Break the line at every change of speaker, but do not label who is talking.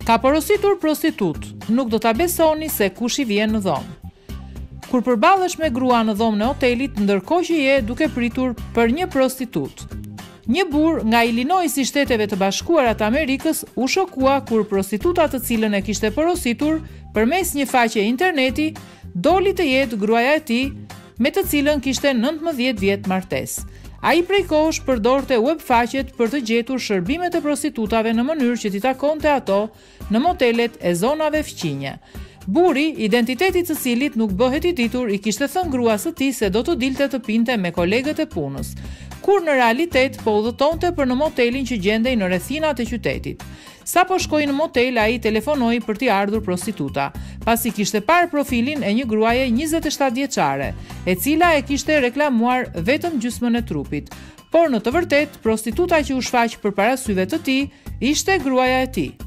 Ka porositur prostitut, nuk do ta besoni se kush i vjen në dhomë. Kur përballesh me grua në dhomën e hotelit, ndërkohë që je duke pritur për një prostitut. Një burr nga Illinois i Shteteve të Bashkuara të Amerikës u shokua kur prostituta të cilën e kishte porositur përmes një faqe interneti doli të jetë gruaja e tij, me të cilën kishte 19 vjet martesë. Ai prej kohësh përdorte webfaqet për të gjetur shërbimet e prostitutave në mënyrë që t'i takonte ato në motelet e zonave fqinje. Burri, identiteti i cilit nuk bëhet i ditur, i kishte thënë gruas së tij se do të dilte të pinte me kolegët e punës, kur në realitet po udhëtonte për në motelin që gjendej në rrethinat e qytetit. Sa po shkoi në motel, ai telefonoi për t'i ardhur prostituta, pasi kishte parë profilin e një gruaje 27 vjeçare, e cila e kishte reklamuar vetëm gjysmën e trupit. Por në të vërtetë, prostituta që u shfaq përpara syve të tij ishte gruaja e tij.